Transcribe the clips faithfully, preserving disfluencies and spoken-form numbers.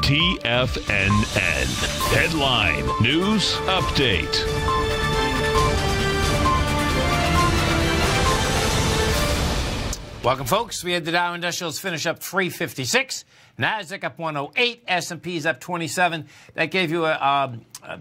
T F N N. Headline News Update. Welcome, folks. We had the Dow Industrials finish up three fifty-six. NASDAQ up one oh eight. S and P's up twenty-seven. That gave you a... Um, a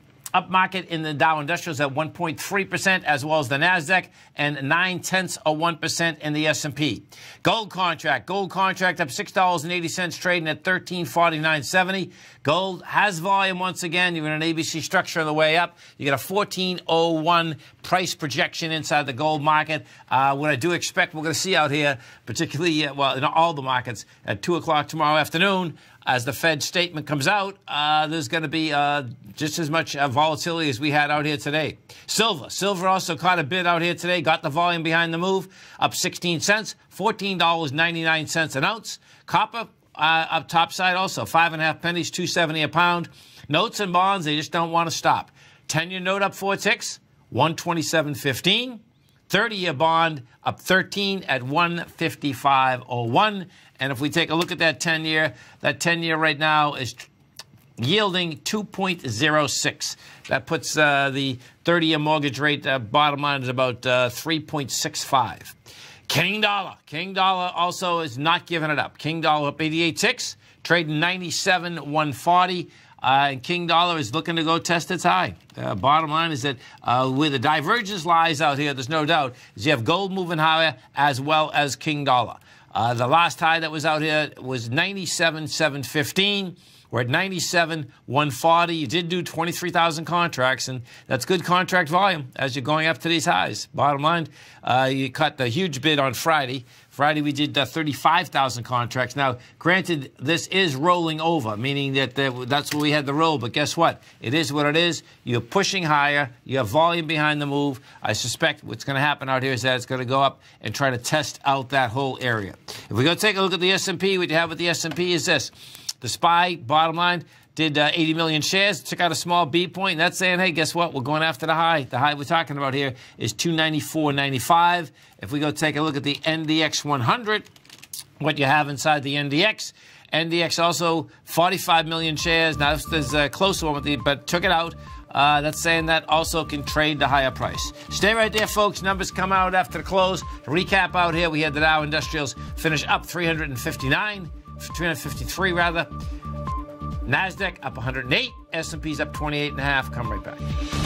up market in the Dow Industrials at one point three percent, as well as the NASDAQ, and nine-tenths of one percent in the S and P. Gold contract. Gold contract up six dollars and eighty cents, trading at thirteen forty-nine seventy. Gold has volume once again. You're in an A B C structure on the way up. You got a fourteen oh one price projection inside the gold market. Uh, what I do expect we're going to see out here, particularly, uh, well, in all the markets, at two o'clock tomorrow afternoon, as the Fed statement comes out, uh, there's going to be uh, just as much uh, volatility as we had out here today. Silver. Silver also caught a bid out here today, got the volume behind the move, up sixteen cents, fourteen ninety-nine an ounce. Copper uh, up top side also, five and a half pennies, two seventy a pound. Notes and bonds, they just don't want to stop. ten-year note up four ticks, one twenty-seven fifteen. thirty-year bond up thirteen at one fifty-five oh one. And if we take a look at that ten-year, that ten-year right now is yielding two point oh six. That puts uh, the thirty-year mortgage rate, uh, bottom line, is about uh, three point six five. King dollar. King dollar also is not giving it up. King dollar up eighty-eight ticks, trading ninety-seven one forty. Uh, and King dollar is looking to go test its high. Uh, bottom line is that uh, where the divergence lies out here, there's no doubt, is you have gold moving higher as well as King dollar. Uh, the last high that was out here was ninety-seven seven fifteen. We're at ninety-seven one forty. You did do twenty-three thousand contracts, and that's good contract volume as you're going up to these highs. Bottom line, uh, you cut the huge bid on Friday. Friday, we did uh, thirty-five thousand contracts. Now, granted, this is rolling over, meaning that the, that's where we had the roll. But guess what? It is what it is. You're pushing higher. You have volume behind the move. I suspect what's going to happen out here is that it's going to go up and try to test out that whole area. If we go take a look at the S and P, what you have with the S and P is this. The S P Y, bottom line, did uh, eighty million shares, took out a small B point, and that's saying, hey, guess what? We're going after the high. The high we're talking about here is two ninety-four ninety-five. If we go take a look at the N D X one hundred, what you have inside the N D X, N D X also forty-five million shares. Now, this is a close one, with the, but took it out. Uh, that's saying that also can trade the higher price. Stay right there, folks. Numbers come out after the close. To recap out here, we had the Dow Industrials finish up three fifty-nine, three fifty-three rather. NASDAQ up one hundred eight. S and P's up twenty-eight and a half. Come right back.